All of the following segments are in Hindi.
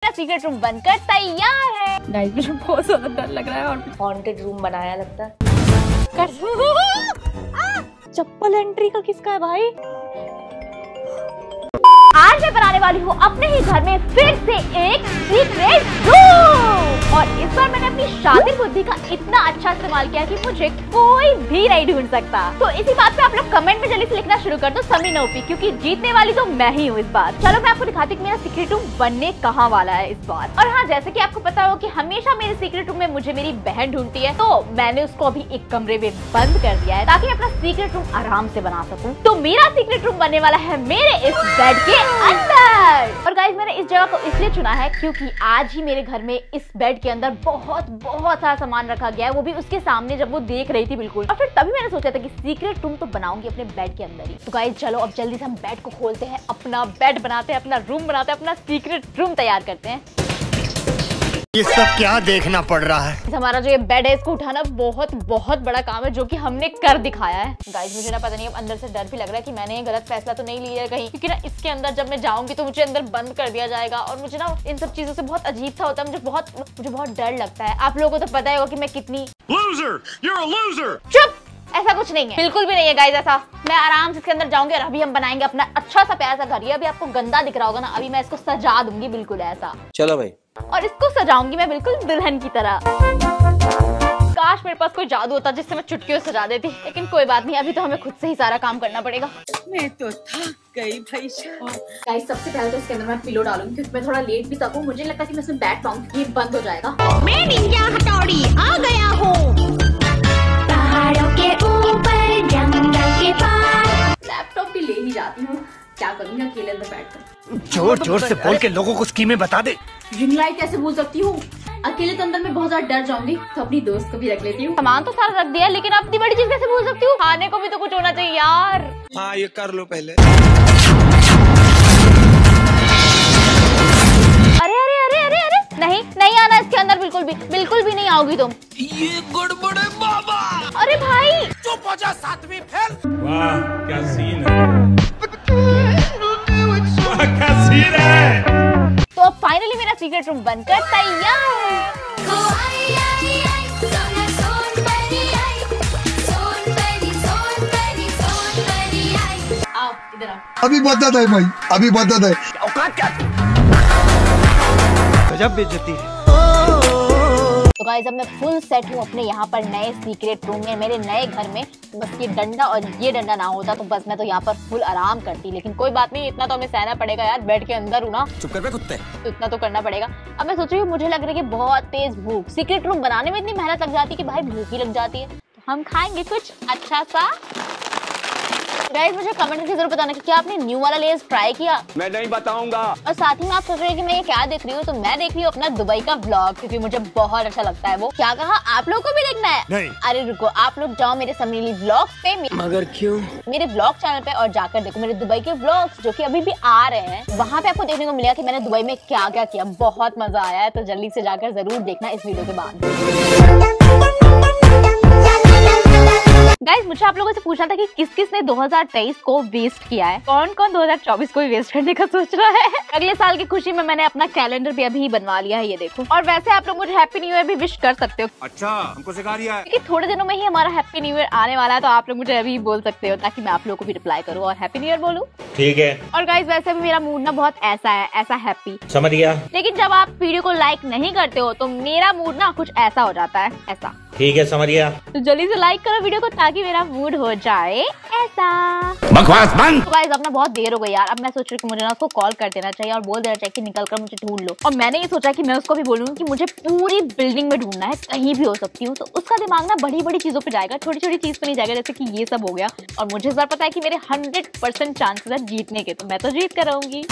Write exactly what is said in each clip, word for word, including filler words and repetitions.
मेरा सीक्रेट रूम बनकर तैयार है। गाइस मुझे बहुत ज्यादा डर लग रहा है और हॉन्टेड रूम बनाया लगता है। चप्पल एंट्री का किसका है भाई? आज मैं बनाने वाली हूँ अपने ही घर में फिर से एक सीक्रेट रूम, और इस बार मैंने अपनी शातिर बुद्धि का इतना अच्छा इस्तेमाल किया कि मुझे कोई भी नहीं ढूंढ सकता। तो इसी बात पे आप लोग कमेंट में जल्दी से लिखना शुरू कर दो समी नोपी, क्योंकि जीतने वाली तो मैं ही हूँ इस बार। चलो मैं आपको दिखाती हूँ मेरा सीक्रेट रूम बनने कहाँ वाला है इस बार। और हाँ, जैसे कि आपको पता हो कि हमेशा मेरे सीक्रेट रूम में मुझे मेरी बहन ढूंढती है, तो मैंने उसको अभी एक कमरे में बंद कर दिया है ताकि मैं अपना सीक्रेट रूम आराम से बना सकूँ। तो मेरा सीक्रेट रूम बनने वाला है मेरे इस बेड के अंदर। और गाइस मैंने इस जगह को इसलिए चुना है क्योंकि आज ही मेरे घर में इस बेड के अंदर बहुत बहुत सारा सामान रखा गया है, वो भी उसके सामने जब वो देख रही थी बिल्कुल। और फिर तभी मैंने सोचा था कि सीक्रेट रूम तो बनाऊंगी अपने बेड के अंदर ही। तो गाइस चलो अब जल्दी से हम बेड को खोलते हैं, अपना बेड बनाते हैं, अपना रूम बनाते हैं, अपना सीक्रेट रूम तैयार करते हैं। ये सब क्या देखना पड़ रहा है? हमारा जो ये बेड है इसको उठाना बहुत बहुत बड़ा काम है, जो कि हमने कर दिखाया है। गाइस मुझे ना पता नहीं, अब अंदर से डर भी लग रहा है कि मैंने ये गलत फैसला तो नहीं लिया है कहीं, क्योंकि ना इसके अंदर जब मैं जाऊंगी तो मुझे अंदर बंद कर दिया जाएगा, और मुझे ना इन सब चीजों से बहुत अजीब सा होता है, मुझे बहुत मुझे बहुत डर लगता है। आप लोगों को तो पता ही होगा कि मैं कितनी लूजर, you're a loser। चुप, ऐसा कुछ नहीं है, बिल्कुल भी नहीं है गाइस ऐसा। मैं आराम से इसके अंदर जाऊंगी और अभी हम बनाएंगे अपना अच्छा सा प्यारा सा घर। ये अभी आपको गंदा दिख रहा होगा ना, अभी मैं इसको सजा दूंगी बिल्कुल ऐसा। चलो भाई। और इसको सजाऊंगी मैं बिल्कुल दुल्हन की तरह। काश मेरे पास कोई जादू होता जिससे मैं चुटकियों से सजा देती, लेकिन कोई बात नहीं, अभी तो हमें खुद से ही सारा काम करना पड़ेगा। मैं तो थक गई भाई। गाइस सबसे पहले तो इसके अंदर मैं पिलो डालूंगी, क्योंकि मैं थोड़ा लेट भी सकूं। मुझे लगता है कि मैं इसमें बैठ पाऊंगी, ये बंद हो जाएगा। मैं निंजा हथौड़ी आ गया हूँ पहाड़ों के ऊपर जंगल के पार। लैपटॉप भी ले ही जाती हूँ, क्या करूँगी अकेले अंदर बैठकर। जोर जोर से बोल के लोगों को स्कीमें बता दे। रिंग लाइट कैसे भूल सकती हूँ? अकेले तो अंदर में बहुत ज्यादा डर जाऊंगी, तो अपनी दोस्त को भी रख लेती हूँ। सामान तो सारा रख दिया, लेकिन अब इतनी बड़ी चीज कैसे भूल सकती हूँ? खाने को भी तो कुछ होना चाहिए यार। हाँ ये कर लो पहले। अरे अरे अरे अरे अरे नहीं नहीं आना इसके अंदर, बिल्कुल भी बिल्कुल भी नहीं आओगी तुम। ये गड़बड़ है बाबा। अरे भाई चुप हो जा, सातवीं फेल। वाह क्या सीन है, वाह क्या सीन है। तो अब फाइनली मेरा सीक्रेट रूम बनकर तैयार है। आओ इधर आओ। अभी बता दे भाई, अभी बता दे। औकात क्या? गजब बेइज्जती है। तो गाइस अब मैं फुल सेट हूँ अपने यहाँ पर नए सीक्रेट रूम में, मेरे नए घर में। बस ये डंडा और ये डंडा ना होता तो बस मैं तो यहाँ पर फुल आराम करती, लेकिन कोई बात नहीं, इतना तो हमें सहना पड़ेगा यार, बेड के अंदर हूँ ना। चुप कर बे कुत्ते। तो इतना तो करना पड़ेगा। अब मैं सोच रही हूँ, मुझे लग रहा है कि बहुत तेज भूख, सीक्रेट रूम बनाने में इतनी मेहनत लग जाती है कि भाई भूख ही लग जाती है। तो हम खाएंगे कुछ अच्छा सा। गाइस मुझे कमेंट करके जरूर बताना कि क्या आपने न्यू वाला लेयर्स ट्राई किया। मैं नहीं बताऊंगा। और साथ ही में आप सोच रहे हैं कि मैं ये क्या देख रही हूँ, तो मैं देख रही हूँ अपना दुबई का व्लॉग, क्योंकि मुझे बहुत अच्छा लगता है वो। क्या कहा, आप लोगों को भी देखना है? नहीं। अरे रुको, आप लोग जाओ मेरे समीली व्लॉग्स पे, मगर क्यों? मेरे व्लॉग चैनल पे, और जाकर देखो मेरे दुबई के व्लॉग्स जो कि अभी भी आ रहे हैं। वहाँ पे आपको देखने को मिलेगा कि मैंने दुबई में क्या क्या किया, बहुत मजा आया है। तो जल्दी से जाकर जरूर देखना इस वीडियो के बाद। गाइस मुझे आप लोगों से पूछना था कि किस किस ने दो हज़ार तेईस को वेस्ट किया है, कौन कौन दो हज़ार चौबीस को भी वेस्ट करने का सोच रहा है। अगले साल की खुशी में मैंने अपना कैलेंडर भी अभी बनवा लिया है, ये देखो। और वैसे आप लोग मुझे हैप्पी न्यू ईयर भी विश कर सकते हो। अच्छा हमको सिखा दिया है। क्योंकि थोड़े दिनों में ही हमारा हैप्पी न्यू ईयर आने वाला है, तो आप लोग मुझे अभी बोल सकते हो ताकि मैं आप लोगों को भी रिप्लाई करूँ और हैप्पी न्यू ईयर बोलूँ। ठीक है। और गाइस वैसे भी मेरा मूड ना बहुत ऐसा है, ऐसा हैप्पी, समझ गया। लेकिन जब आप वीडियो को लाइक नहीं करते हो तो मेरा मूड ना कुछ ऐसा हो जाता है, ऐसा। ठीक है समझ गया। तो जल्दी से लाइक करो वीडियो को ताकि मेरा मूड हो जाए ऐसा। बकवास बंद। तो गाइस अब ना बहुत देर हो गई यार, अब मैं सोच रही हूँ कि मुझे ना उसको कॉल कर देना चाहिए और बोल देना चाहिए कि निकल कर मुझे ढूंढ लो। और मैंने ये सोचा कि मैं उसको भी बोलूँ कि मुझे पूरी बिल्डिंग में ढूंढना है, कहीं भी हो सकती हूँ। तो उसका दिमाग ना बड़ी बड़ी चीजों पे जाएगा, छोटी छोटी चीज पे नहीं जाएगा, जैसे कि ये सब हो गया। और मुझे इस बार पता है कि मेरे हंड्रेड परसेंट चांसेस है जीतने के, तो मैं तो जीत कर रहूंगी।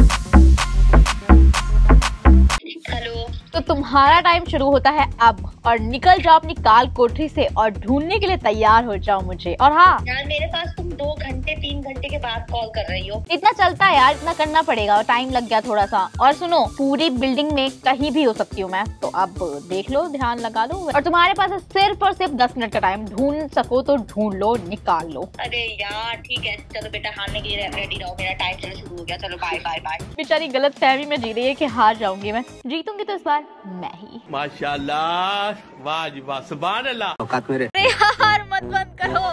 हेलो। तो तुम्हारा टाइम शुरू होता है अब, और निकल जाओ अपनी काल कोठरी से और ढूंढने के लिए तैयार हो जाओ मुझे। और हाँ यार मेरे पास तो दो घंटे तीन घंटे के बाद कॉल कर रही हो। इतना चलता है यार, इतना करना पड़ेगा और टाइम लग गया थोड़ा सा। और सुनो, पूरी बिल्डिंग में कहीं भी हो सकती हूँ मैं, तो अब देख लो, ध्यान लगा लो। और तुम्हारे पास सिर्फ और सिर्फ दस मिनट का टाइम, ढूंढ सको तो ढूंढ लो, निकाल लो। अरे यार ठीक है, चलो बेटा हारने के लिए रेडी रहो, मेरा टाइम चलो शुरू हो गया। चलो बाय बाय बाय। बेचारी गलत फहमी में जी रही है कि हार जाऊंगी मैं, जीतूंगी तो इस बार मैं ही। माशाल्लाह, वाह जी वाह, सुभान अल्लाह। औकात मेरे। अरे यार मत बंद करो।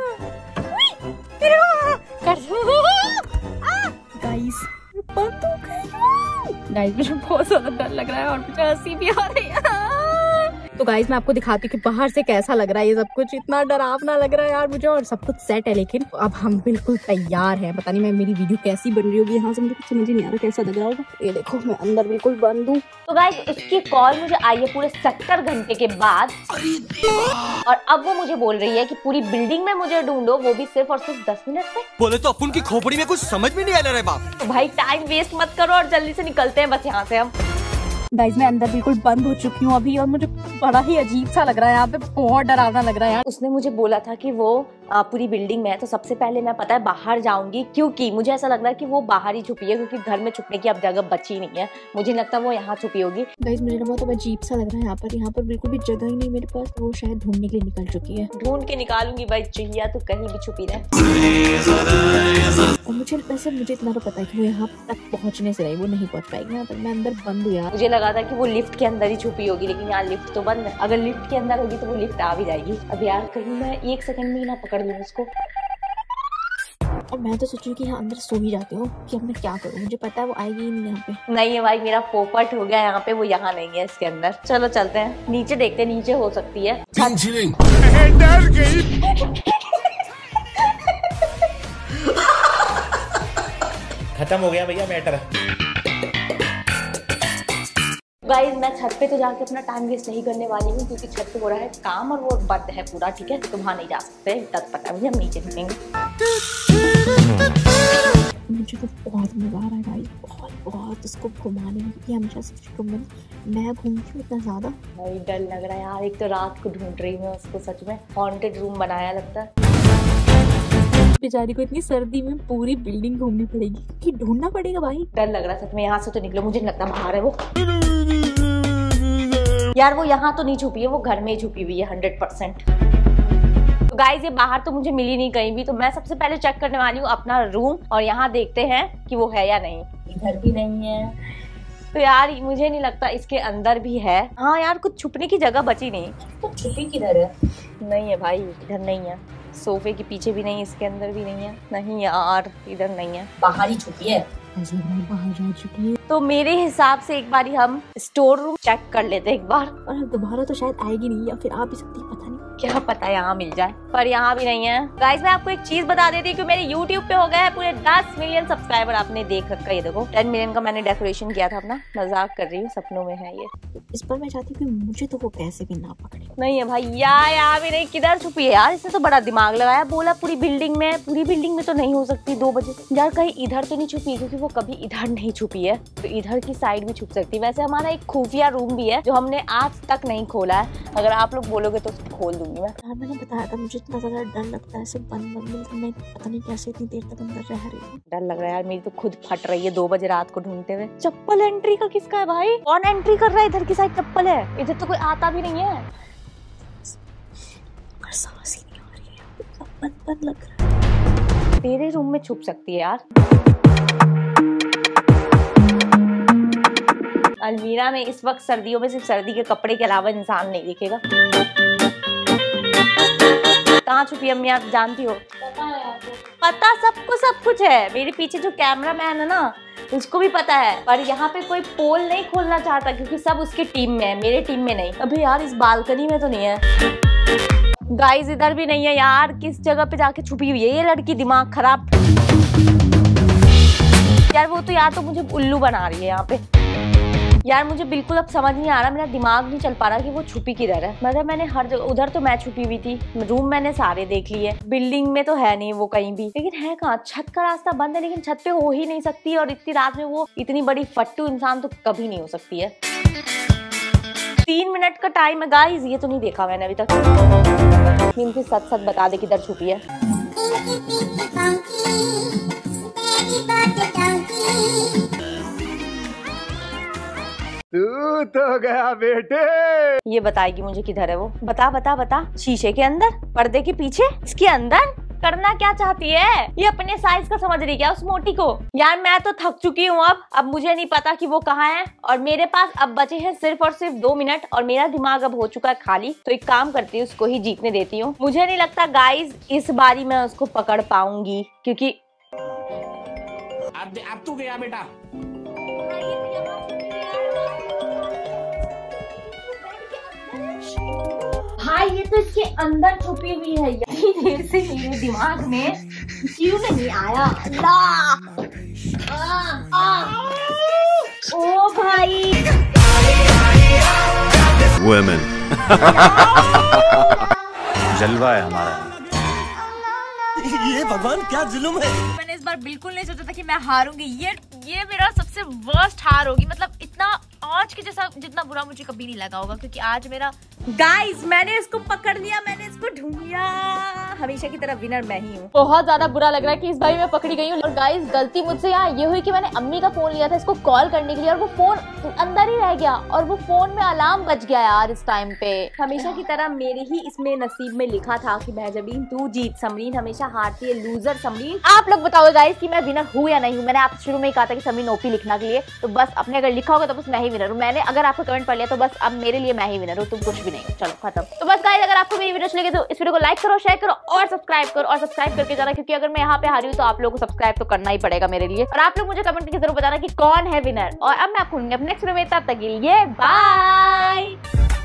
गाइस बंद हो गई। गाइस मुझे बहुत ज्यादा डर लग रहा है और मुझे हंसी भी आ रही है। तो गाइस मैं आपको दिखाती हूँ कि बाहर से कैसा लग रहा है ये सब कुछ। इतना डरावना लग रहा है यार मुझे, और सब कुछ सेट है। लेकिन अब हम बिल्कुल तैयार हैं। पता नहीं मैं मेरी वीडियो कैसी बन रही होगी, यहाँ से मुझे कुछ समझ नहीं आ रहा कैसा लग रहा होगा। ये देखो मैं अंदर बिल्कुल बंद हूँ। तो गाइस इसकी कॉल मुझे आई है पूरे सत्तर घंटे के बाद, और अब वो मुझे बोल रही है कि पूरी बिल्डिंग में मुझे ढूंढो, वो भी सिर्फ और सिर्फ दस मिनट में। बोले तो अपन की खोपड़ी में कुछ समझ में नहीं आ रहा है बाप। तो भाई टाइम वेस्ट मत करो और जल्दी से निकलते हैं बस यहाँ से हम। गाइस मैं अंदर बिल्कुल बंद हो चुकी हूँ अभी, और मुझे बड़ा ही अजीब सा लग रहा है यहाँ पे, बहुत डरावना लग रहा है यार। उसने मुझे बोला था कि वो आ, पूरी बिल्डिंग में है, तो सबसे पहले मैं पता है बाहर जाऊंगी, क्योंकि मुझे ऐसा लग रहा है कि वो बाहर ही छुपी है, क्योंकि घर में छुपने की अब जगह बची नहीं है। मुझे लगता है वो यहाँ छुपी होगी। गाइस मुझे ना बहुत अजीब सा लग रहा है यहाँ पर, यहाँ पर बिल्कुल भी जगह ही नहीं मेरे पास। वो शायद ढूंढने के लिए निकल चुकी है। ढूंढ के निकालूंगी भाई, चाहिए तो कहीं भी छुपी रहे। और मुझे वैसे मुझे इतना तो पता है कि वो यहाँ तक पहुँचने से रही, वो नहीं पहुँच पाएगी यहाँ तक। मैं अंदर बंद हूँ यार। मुझे लगा था कि वो लिफ्ट के अंदर ही छुपी होगी, लेकिन यहाँ लिफ्ट तो बंद है। अगर लिफ्ट के अंदर होगी तो वो लिफ्ट आ भी जाएगी। अब यार कहीं मैं एक सेकंड में ही ना पकड़ लूँ उसको। और मैं तो सोच रही हूँ कि यहाँ अंदर सो ही जाती हूँ, कि अब मैं क्या करूँ। मुझे पता है वो आएगी ही नहीं यहाँ पे। नहीं है भाई, मेरा पोपट हो गया यहाँ पे, वो यहाँ नहीं है इसके अंदर। चलो चलते हैं नीचे, देखते हैं नीचे हो सकती है। डर गई। खत्म हो गया भैया मैटर। गाइस मैं छत पे तो जाके अपना टाइम वेस्ट नहीं करने वाली हूँ, क्योंकि छत पे हो रहा है काम और वो बंद है पूरा, ठीक है। तो वहाँ नहीं जा सकते, तब पता मुझे, हम नीचे ढूंढेंगे। मुझे तो बहुत मजा आ रहा है गाइस, बहुत बहुत इसको घुमाने में, कि हमेशा से मैं घूमती हूँ इतना ज्यादा। भाई डर लग रहा है यार, एक तो रात को ढूंढ रही हूँ उसको, सच में हॉन्टेड रूम बनाया लगता है। बेचारी को इतनी सर्दी में पूरी बिल्डिंग घूमनी पड़ेगी, कि ढूंढना पड़ेगा भाई। डर लग रहा है सच में, यहाँ से तो निकलो, मुझे नहीं लगता बाहर है वो। यार वो यहाँ तो नहीं छुपी है, वो घर में ही छुपी हुई है हंड्रेड परसेंट। तो गाइस ये बाहर तो मुझे मिली नहीं कहीं भी, तो मैं सबसे पहले चेक करने वाली हूँ अपना रूम, और यहाँ देखते हैं कि वो है या नहीं। इधर भी नहीं है, तो यार मुझे नहीं लगता इसके अंदर भी है। हाँ यार कुछ छुपने की जगह बची नहीं। तो छुपी किधर है? नहीं है भाई, इधर नहीं है। सोफे के पीछे भी नहीं, इसके अंदर भी नहीं है। नहीं यार इधर नहीं है, बाहर ही छुपी है। बाहर जा चुकी है। तो मेरे हिसाब से एक बार हम स्टोर रूम चेक कर लेते हैं एक बार। और दोबारा तो शायद आएगी नहीं, या फिर आ भी सकती है, पता नहीं। क्या पता यहाँ मिल जाए, पर यहाँ भी नहीं है। गाइस मैं आपको एक चीज बता देती हूँ कि मेरे यूट्यूब पे हो गए हैं पूरे दस मिलियन सब्सक्राइबर। आपने देख रखा है, ये देखो टेन मिलियन का मैंने डेकोरेशन किया था अपना। मजाक कर रही हूँ, सपनों में है ये। इस पर मैं चाहती हूँ कि मुझे तो वो कैसे भी ना पकड़े। नहीं है भाई, यार यहाँ भी नहीं। किधर छुपी है यार? इसने तो बड़ा दिमाग लगाया, बोला पूरी बिल्डिंग में। पूरी बिल्डिंग में तो नहीं हो सकती दो बजे। यार कहीं इधर तो नहीं छुपी, क्योंकि वो कभी इधर नहीं छुपी है, तो इधर की साइड भी छुप सकती है। वैसे हमारा एक खुफिया रूम भी है जो हमने आज तक नहीं खोला है। अगर आप लोग बोलोगे तो उसको खोल दूंगी मैं। यार मैंने बताया था मुझे इतना ज्यादा डर लगता है सिर्फ बंद बंद में, मैं पता नहीं कैसे इतनी देर तक अंदर रह रही हूँ। डर लग रहा है यार, मेरी तो खुद फट रही है दो बजे रात को ढूंढते हुए। चप्पल एंट्री का किसका है भाई? कौन एंट्री कर रहा है? इधर की साइड चप्पल है, इधर तो कोई आता भी नहीं है। सांस ही नहीं आ रही है, बंद बंद लग रहा है। तेरे रूम में छुप सकती है यार। अलमीरा में इस वक्त सर्दियों में सिर्फ सर्दी के कपड़े के अलावा इंसान नहीं दिखेगा। कहाँ छुपी अम्मी, आप जानती हो? पता है आपको? पता सबको सब कुछ है। मेरे पीछे जो कैमरा मैन है ना, उसको भी पता है, पर यहाँ पे कोई पोल नहीं खोलना चाहता, क्योंकि सब उसके टीम में है, मेरे टीम में नहीं। अभी यार इस बालकनी में तो नहीं है। गाइस इधर भी नहीं है यार, किस जगह पे जाके छुपी हुई है ये लड़की? दिमाग खराब यार। वो तो यार तो मुझे उल्लू बना रही है यहाँ पे यार। मुझे बिल्कुल अब समझ नहीं आ रहा, मेरा दिमाग नहीं चल पा रहा कि वो छुपी किधर है। मतलब मैंने हर जगह, उधर तो मैं छुपी हुई थी, रूम मैंने सारे देख लिए, बिल्डिंग में तो है नहीं वो कहीं भी। लेकिन है कहाँ? छत का रास्ता बंद है, लेकिन छत पे हो ही नहीं सकती। और इतनी रात में वो इतनी बड़ी फट्टू इंसान तो कभी नहीं हो सकती है। तीन मिनट का टाइम है गाइस, ये तो नहीं देखा मैंने अभी तक। सच सच बता दे किधर छुपी है। तू तो गया बेटे। ये बताएगी मुझे किधर है वो। बता बता बता। शीशे के अंदर, पर्दे के पीछे, इसके अंदर। करना क्या चाहती है ये? अपने साइज का समझ रही क्या उस मोटी को? यार मैं तो थक चुकी हूँ अब अब मुझे नहीं पता कि वो कहाँ है, और मेरे पास अब बचे हैं सिर्फ और सिर्फ दो मिनट, और मेरा दिमाग अब हो चुका है खाली। तो एक काम करती हूँ, उसको ही जीतने देती हूँ। मुझे नहीं लगता गाइज इस बारी मैं उसको पकड़ पाऊंगी, क्योंकि अब अब तू गया बेटा। भाई ये तो इसके अंदर छुपी हुई है। यही देर से मेरे दिमाग में क्यों नहीं आया? ला आ, आ, ओ भाई वुमेन जलवा है हमारा। ये भगवान क्या जुल्म है। मैंने इस बार बिल्कुल नहीं सोचा था कि मैं हारूंगी। ये ये मेरा सबसे वर्स्ट हार होगी। मतलब इतना आज के जैसा जितना बुरा मुझे कभी नहीं लगा होगा, क्योंकि आज मेरा गाइस मैंने इसको पकड़ लिया, मैंने इसको ढूंढ लिया। हमेशा की तरह विनर मैं ही हूँ। बहुत ज्यादा बुरा लग रहा है कि इस बारी मैं पकड़ी गई हूँ। और गाइस गलती मुझसे यहाँ ये हुई कि मैंने अम्मी का फोन लिया था इसको कॉल करने के लिए, और वो फोन अंदर ही रह गया, और वो फोन में अलार्म बज गया यार इस टाइम पे। हमेशा की तरह मेरे ही इसमें नसीब में लिखा था कि महजबीन तू जीत, समरीन हमेशा हारती है, लूजर समरीन। आप लोग बताओ गाइस कि मैं विनर हूँ या नहीं हूँ। मैंने आपसे शुरू में ही कहा था कि समरीन ओपी लिखना के लिए, तो बस आपने अगर लिखा होगा तो बस मैं ही विनर हूँ। मैंने अगर आपको कमेंट पढ़ लिया तो बस अब मेरे लिए मैं ही विनर हूँ, तुम कुछ भी नहीं हो। चलो खत्म। तो बस गाइस अगर आपको मेरी वीडियो अच्छी लगे तो इस वीडियो को लाइक करो, शेयर करो और सब्सक्राइब करो, और सब्सक्राइब करके जाना, क्योंकि अगर मैं यहाँ पे हारी हूँ तो आप लोगों को सब्सक्राइब तो करना ही पड़ेगा मेरे लिए। और आप लोग मुझे कमेंट करके जरूर बताना कि कौन है विनर। और अब मैं आपको नेक्स्ट वीडियो में, तब तक के लिए बाय।